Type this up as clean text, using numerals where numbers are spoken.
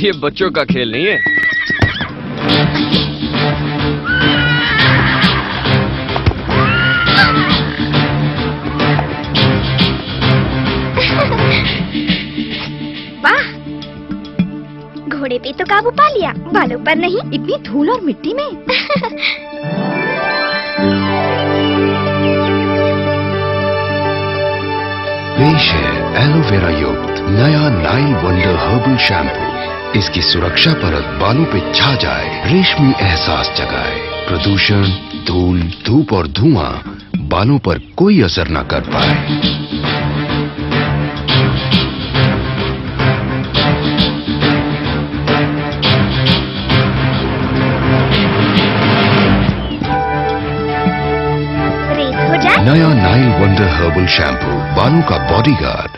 ये बच्चों का खेल नहीं है। वाह, घोड़े पे तो काबू पा लिया, बालों पर नहीं। इतनी धूल और मिट्टी में। पेश है एलोवेरा युक्त नया नाइल वंडर हर्बल शैम्पू। इसकी सुरक्षा परत बालों पे छा जाए, रेशमी एहसास जगाए। प्रदूषण, धूल, धूप और धुआं बालों पर कोई असर न कर पाए। नया नाइल वंडर हर्बल शैम्पू, बालों का बॉडीगार्ड।